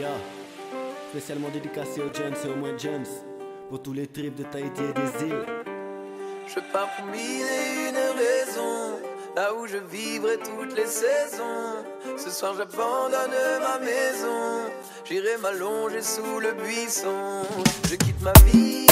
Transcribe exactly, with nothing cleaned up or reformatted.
Yeah. Spécialement dédicacé aux James et au moins James, pour tous les tripes de Tahiti et des îles. Je pars pour mille et une raisons, là où je vivrai toutes les saisons. Ce soir j'abandonne ma maison, j'irai m'allonger sous le buisson. Je quitte ma vie